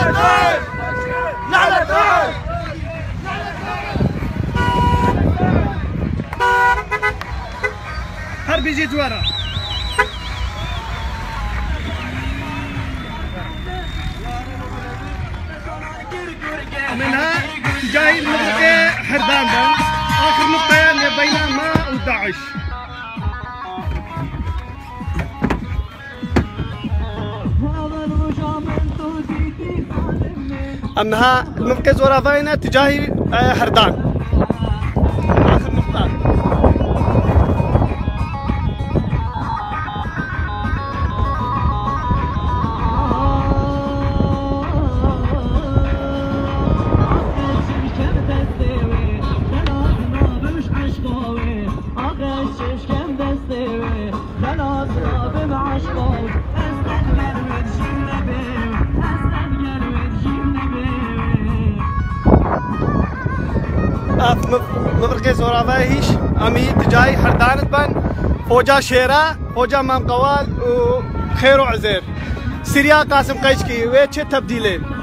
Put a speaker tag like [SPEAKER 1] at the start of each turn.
[SPEAKER 1] هرب يجي ورا منها جاي المنطقة حردان آخر نقطة بين ما وداعش. أنها المركز ورافينا تجاهي حردان آخر نقطة. مركز ورافيش أمي تجاي حردان بن فوجا شيرا فوجا مام قوال وخير وعزير سريا قاسم قيشكي ويتش تبديلين.